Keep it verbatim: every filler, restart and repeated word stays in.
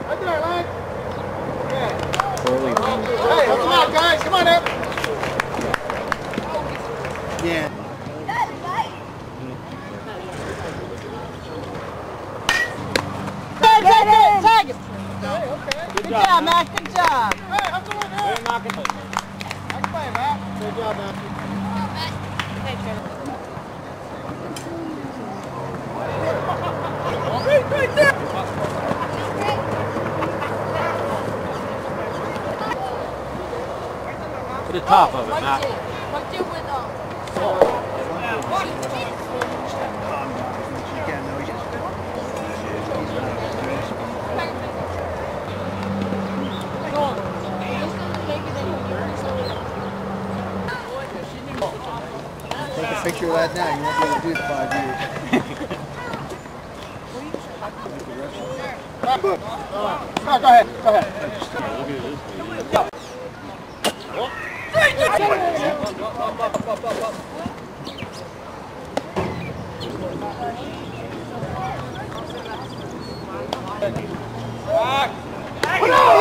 Right there, Lance. Yeah. Hey, help him out, guys. Come on up. Yeah. Tag it, tag it. Okay, okay. Good job, Matt. Good job. Hey, I'm doing that. They're knocking it. I can play, Matt. Good job, Matt. Right, right there. To the top of it, Matt. Take a picture of that now. You won't be able to do it in five years. Good. Oh, go ahead. Go ahead. Back. Back.